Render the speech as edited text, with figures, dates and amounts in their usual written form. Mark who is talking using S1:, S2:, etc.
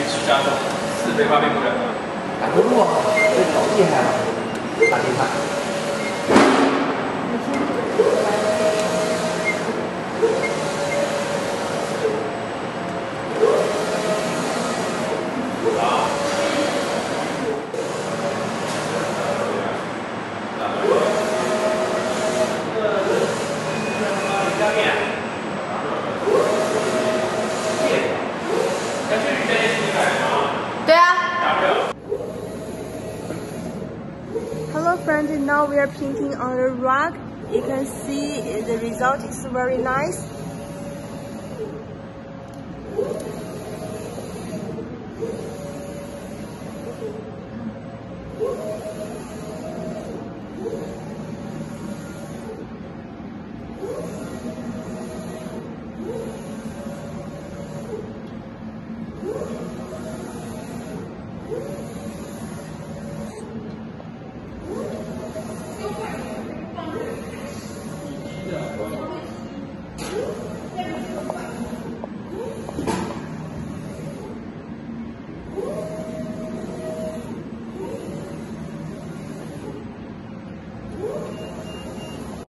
S1: 去加重4倍8倍不等。
S2: 打不入啊，这老厉害了，大厉害。
S3: 对啊。Hello friends, now we are painting on the rug. You can see the result is very nice.